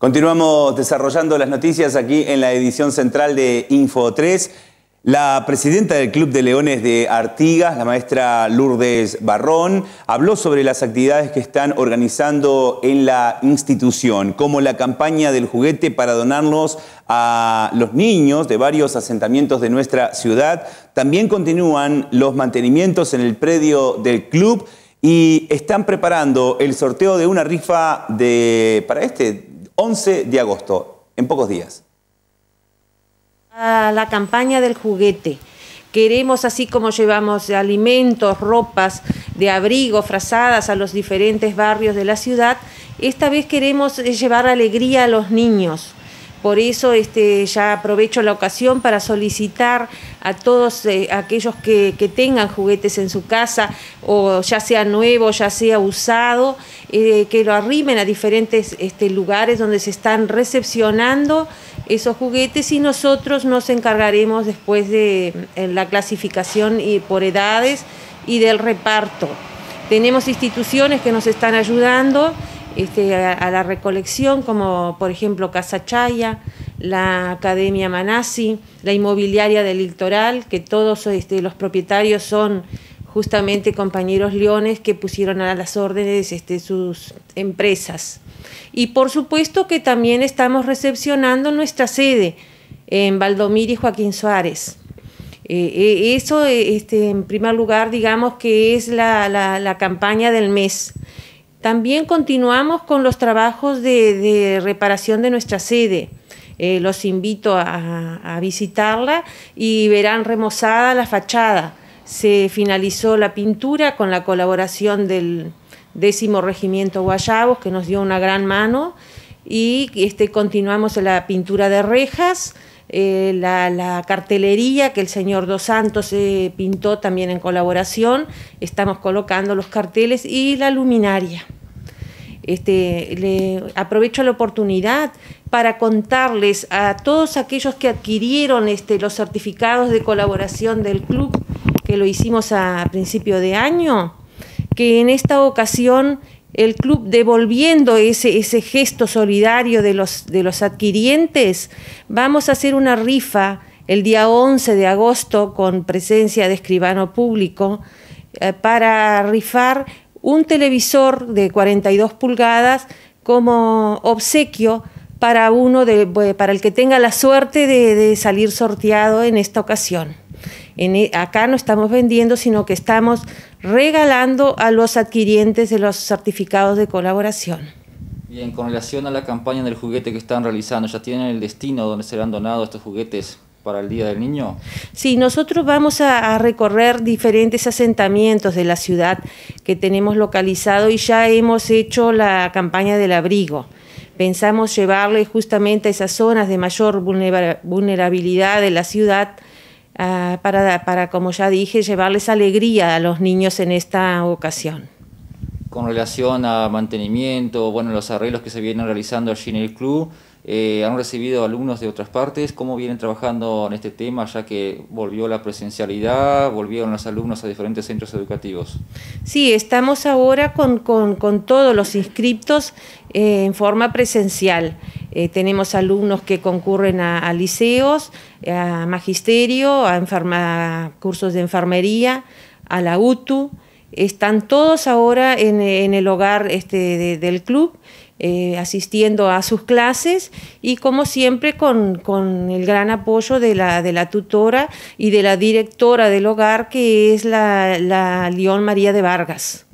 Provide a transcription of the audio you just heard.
Continuamos desarrollando las noticias aquí en la edición central de Info 3. La presidenta del Club de Leones de Artigas, la maestra Lourdes Barrón, habló sobre las actividades que están organizando en la institución, como la campaña del juguete para donarlos a los niños de varios asentamientos de nuestra ciudad. También continúan los mantenimientos en el predio del club y están preparando el sorteo de una rifa para este 11 de agosto, en pocos días. A la campaña del juguete. Queremos, así como llevamos alimentos, ropas de abrigo, frazadas a los diferentes barrios de la ciudad, esta vez queremos llevar alegría a los niños. Por eso ya aprovecho la ocasión para solicitar a todos aquellos que tengan juguetes en su casa, o ya sea nuevo, ya sea usado, que lo arrimen a diferentes lugares donde se están recepcionando esos juguetes, y nosotros nos encargaremos después de la clasificación y por edades y del reparto. Tenemos instituciones que nos están ayudando a la recolección, como por ejemplo Casa Chaya, la Academia Manassi, la Inmobiliaria del Litoral, que todos los propietarios son justamente compañeros leones que pusieron a las órdenes sus empresas. Y por supuesto que también estamos recepcionando nuestra sede en Valdomir y Joaquín Suárez. Eso, en primer lugar, digamos que es la campaña del mes. También continuamos con los trabajos de reparación de nuestra sede. Los invito a visitarla y verán remozada la fachada. Se finalizó la pintura con la colaboración del 10º Regimiento Guayabos, que nos dio una gran mano, y continuamos la pintura de rejas, la cartelería que el señor Dos Santos pintó también en colaboración. Estamos colocando los carteles y la luminaria. Aprovecho la oportunidad para contarles a todos aquellos que adquirieron los certificados de colaboración del club, que lo hicimos a principio de año, que en esta ocasión el club, devolviendo ese gesto solidario de los adquirientes, vamos a hacer una rifa el día 11 de agosto con presencia de escribano público para rifar un televisor de 42 pulgadas como obsequio para el que tenga la suerte de salir sorteado en esta ocasión. Acá no estamos vendiendo, sino que estamos regalando a los adquirientes de los certificados de colaboración. Bien, con relación a la campaña del juguete que están realizando, ¿ya tienen el destino donde serán donados estos juguetes para el Día del Niño? Sí, nosotros vamos a recorrer diferentes asentamientos de la ciudad que tenemos localizado, y ya hemos hecho la campaña del abrigo. Pensamos llevarle justamente a esas zonas de mayor vulnerabilidad de la ciudad, para, como ya dije, llevarles alegría a los niños en esta ocasión. Con relación a mantenimiento, los arreglos que se vienen realizando allí en el club, ¿han recibido alumnos de otras partes? ¿Cómo vienen trabajando en este tema, ya que volvió la presencialidad, volvieron los alumnos a diferentes centros educativos? Sí, estamos ahora con todos los inscriptos en forma presencial. Tenemos alumnos que concurren a liceos, a magisterio, a cursos de enfermería, a la UTU. Están todos ahora en el hogar del club, asistiendo a sus clases, y como siempre con el gran apoyo de la tutora y de la directora del hogar, que es la León María de Vargas.